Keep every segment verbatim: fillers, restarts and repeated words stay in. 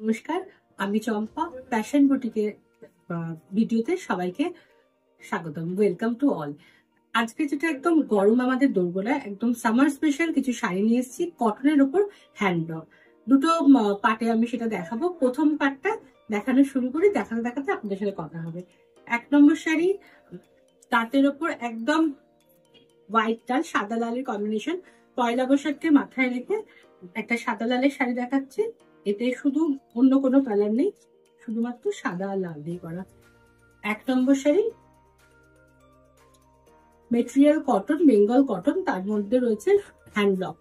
নমস্কার, আমি চম্পা ফ্যাশন বুটিকের ভিডিওতে সবাইকে স্বাগতম। Welcome to all. আজকে যেটা একদম গরম আমাদের দোরগোড়ায় একদম সামার স্পেশাল কিছু শাড়ি নিয়ে এসেছি কটনের উপর হ্যান্ডব্লক। দুটো পার্টে আমি সেটা দেখাবো। প্রথম পার্টটা দেখানো শুরু করি, দেখাতে দেখাতে আপনাদের সাথে কথা হবে। এক নম্বর শাড়ি, তাঁতের ওপর একদম হোয়াইট টাল সাদা লালের কম্বিনেশন। পয়লা বৈশাখকে মাথায় রেখে একটা সাদা লালের শাড়ি দেখাচ্ছি। এতে শুধু অন্য কোনো কালার নেই, শুধুমাত্র সাদা আর লাল দিয়ে করা। এক নম্বর sari, material cotton, Bengal cotton, তার মধ্যে রয়েছে হ্যান্ড ব্লক।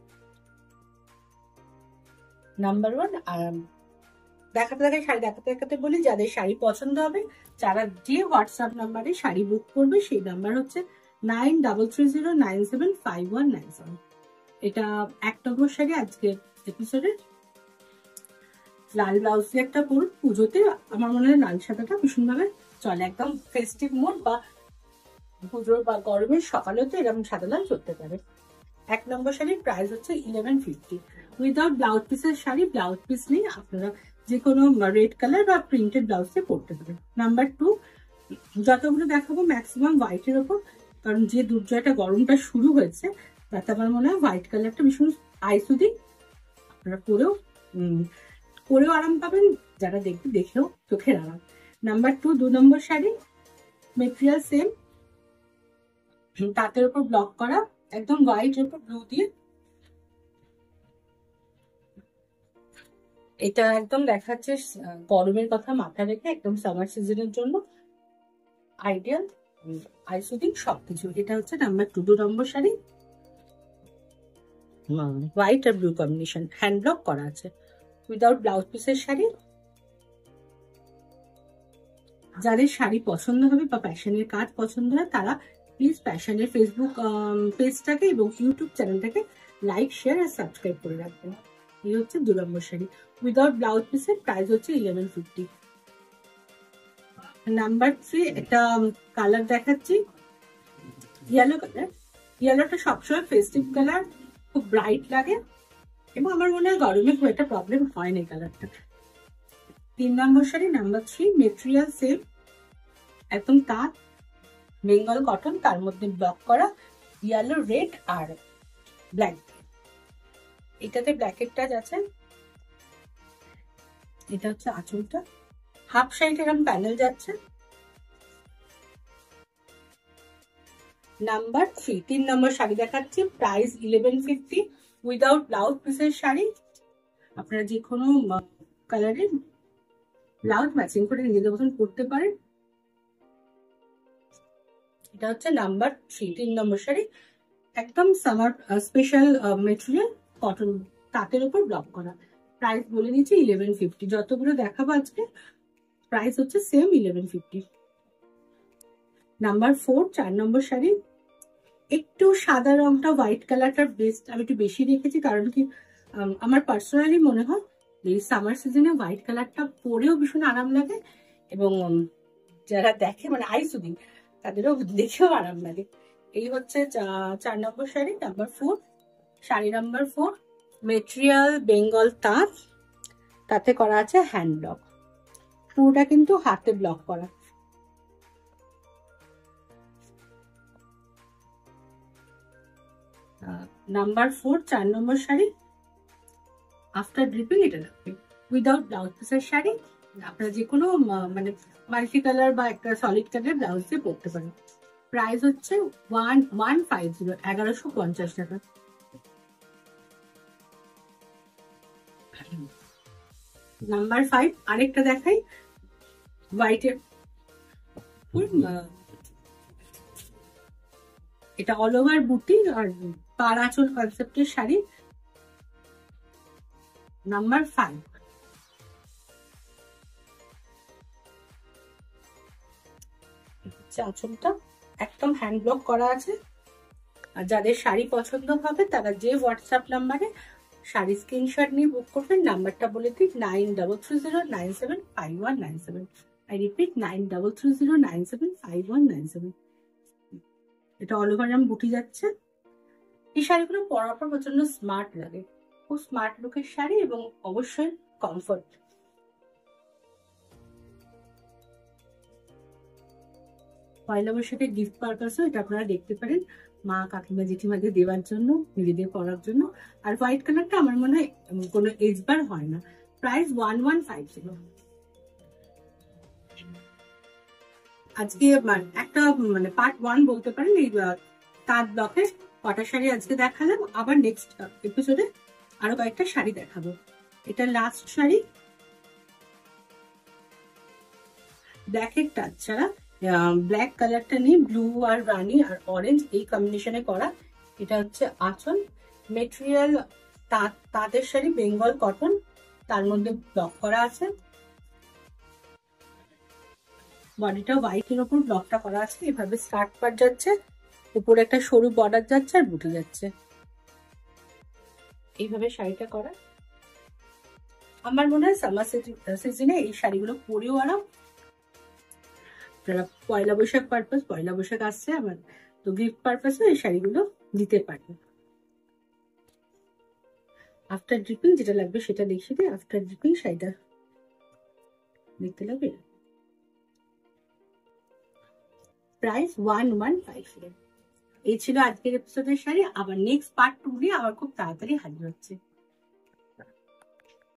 Number one. আর দেখাতে দেখাতে শাড়ি দেখাতে দেখাতে বলি, যাদের শাড়ি পছন্দ হবে, যারা যে হোয়াটসঅ্যাপ নাম্বারে শাড়ি বুক করবে সেই নাম্বার হচ্ছে nine double three zero nine seven five one nine seven. এটা এক নম্বর শাড়ি আজকের এপিসোডে। লাল ব্লাউজ দিয়ে একটা পরুন, পুজোতে আমার মনে হয় লাল সাদাটা ভীষণভাবে চলে। একদম ফেস্টিভ মোড বা পুজোর বা গরমের সকালেও তো এরকম সাদা লাল চলতে পারে। এক নম্বর শাড়ির প্রাইস হচ্ছে ইলেভেন ফিফটি। উইদাউট ব্লাউজ পিসের শাড়ি, ব্লাউজ পিস নেই, আপনারা যে কোনো রেড কালার বা প্রিন্টেড ব্লাউজ দিয়ে পরতে পারেন। নাম্বার টু, যতগুলো দেখাবো ম্যাক্সিমাম হোয়াইটের ওপর, কারণ যে দুর্জয়টা গরমটা শুরু হয়েছে তাতে আমার মনে হয় হোয়াইট কালারটা ভীষণ আইসুদিং। আপনারা পরেও পরেও আরাম পাবেন, যারা দেখবে দেখেও চোখের আরাম। নাম্বার টু, দু নম্বর শাড়ি, মেটেরিয়াল সেম, তাঁতের উপর ব্লক করা, একদম হোয়াইট এর উপর ব্লু দিয়ে। এটা একদম দেখাচ্ছে গরমের কথা মাথায় রেখে একদম সামার সিজনের জন্য আইডিয়াল, আইসুদিং সবকিছু। এটা হচ্ছে নাম্বার টু, দু নম্বর শাড়ি, হোয়াইট আর ব্লু কম্বিনেশন, হ্যান্ড ব্লক করা আছে, উইদাউট ব্লাউজ পিসের শাড়ি। যাদের শাড়ি পছন্দ হবে বা প্যাশনের কাজ পছন্দ হয়, তারা প্লিজ প্যাশনের ফেসবুক পেজটাকে এবং ইউটিউব চ্যানেলটাকে লাইক, শেয়ার আর সাবস্ক্রাইব করে রাখবেন। এই হচ্ছে দু নম্বর শাড়ি, উইদাউট ব্লাউজ পিসের, প্রাইস হচ্ছে ইলেভেন ফিফটি। নাম্বার থ্রি, একটা কালার দেখাচ্ছি, ইয়েলো কালার। ইয়েলোটা সবসময় ফেস্টিভ কালার, খুব ব্রাইট লাগে এবং আমার মনে হয় গরমে খুব একটা প্রবলেম হয় না এই কালারটা। তিন নম্বর sari, number three, material same, একদম তাঁত, বেঙ্গল কটন, তার মধ্যে ব্লক করা, ইয়েলো, রেড আর ব্ল্যাক। এটাতে ব্ল্যাকের টাচ আছে। এটা হচ্ছে আঁচলটা, হাফ সাইড এরকম প্যানেল যাচ্ছে। নাম্বার থ্রি, তিন নম্বর শাড়ি দেখাচ্ছি, price eleven fifty, without blouse পিসের শাড়ি। আপনারা যে কোনো কালারের ব্লাউজ ম্যাচিং করে নিজেদের মতন করতে পারেন। এটা হচ্ছে নাম্বার থ্রি, তিন নম্বর শাড়ি, একদম সামার স্পেশাল মেটেরিয়াল কটন, তাঁতের উপর ব্লক করা। প্রাইস বলে নিচ্ছি ইলেভেন ফিফটি। যতগুলো দেখাবো আজকে প্রাইস হচ্ছে same eleven fifty. Number four, চার নম্বর শাড়ি, একটু সাদা রংটা হোয়াইট কালারটার বেস্ট আমি একটু বেশি রেখেছি, কারণ কি আমার পার্সোনালি মনে হয় এই সামার সিজনে হোয়াইট কালারটা পরেও ভীষণ আরাম লাগে এবং যারা দেখে মানে আইসুদিং তাদেরও দেখেও আরাম লাগে। এই হচ্ছে চার নম্বর sari, number four. Sari number four, material Bengal তাঁত, তাতে করা আছে হ্যান্ড ব্লক, পুরোটা কিন্তু হাতে ব্লক করা। নাম্বার ফোর, চার নম্বর শাড়ি, আফটার ড্রিপিং এটা রাখবে, উইদাউট ব্লাউজ পিসের শাড়ি। আপনারা যে কোনো মানে মাল্টি কালার বা একটা সলিড কালার ব্লাউজ দিয়ে পরতে পারেন। প্রাইস হচ্ছে ওয়ান ওয়ান ফাইভ জিরো, এগারোশো পঞ্চাশ টাকা। নাম্বার ফাইভ, আরেকটা দেখাই, হোয়াইটের, এটা অল ওভার বুটি আর পার আঁচল কনসেপ্টের শাড়ি। নাম্বার ফাইভ, আঁচলটা একদম হ্যান্ড ব্লক করা আছে। আর যাদের শাড়ি পছন্দ হবে তারা যে হোয়াটসঅ্যাপ নাম্বারে শাড়ি স্ক্রিনশট নিয়ে বুক করবেন, নাম্বারটা বলে দিই nine double three zero nine seven five one nine seven. I repeat, nine double three zero nine seven five one nine seven. এটা অল ওভার আম বুটি যাচ্ছে। এই শাড়িগুলো পরার পর প্রচন্ড স্মার্ট লাগে, খুব স্মার্ট লুকের শাড়ি এবং অবশ্যই কমফোর্ট। পয়লা বৈশাখের গিফট পারপাসও এটা আপনারা দেখতে পারেন, মা কাকিমা জেঠিমাদের দেওয়ার জন্য, নিজেদের পরার জন্য। আর হোয়াইট কালারটা আমার মনে হয় কোনো এজ বার হয় না। Price one one five zero. আজকে একটা মানে পার্ট ওয়ান বলতে পারেন এই তাঁত ব্লকের কটা শাড়ি আজকে দেখালাম। আবার নেক্সট এপিসোডে আরো কয়েকটা শাড়ি দেখাবো। এটা লাস্ট শাড়ি, ব্ল্যাকের টাচ ছাড়া, ব্ল্যাক কালারটা নেই, ব্লু আর রানি আর অরেঞ্জ এই কম্বিনেশনে করা। এটা হচ্ছে আঁচল, মেটেরিয়াল তাঁত তাঁতের শাড়ি, বেঙ্গল কটন, তার মধ্যে ব্লক করা আছে। বডিটা হোয়াইটের ওপর ব্লকটা করা আছে, এভাবে স্কার্ট পার্ট যাচ্ছে, উপরে একটা সরু বর্ডার যাচ্ছে আর বুটি যাচ্ছে, এইভাবে শাড়িটা করা। আমার মনে হয় সামার সিজনে এই শাড়িগুলো পরেও আরাম। আপনারা পয়লা বৈশাখ পারপাস, পয়লা বৈশাখ আসছে আমার, তো গিফট পারপাসে এই শাড়িগুলো দিতে পারেন। আফটার ড্রিপিং যেটা লাগবে সেটা দেখিয়ে দিই। আফটার ড্রিপিং শাড়িটা দেখতে লাগবে। Price one one five zero. এই ছিল আজকের এপিসোডের শাড়ি। আবার নেক্সট পার্ট টু নিয়ে আবার খুব তাড়াতাড়ি হাজির হচ্ছে।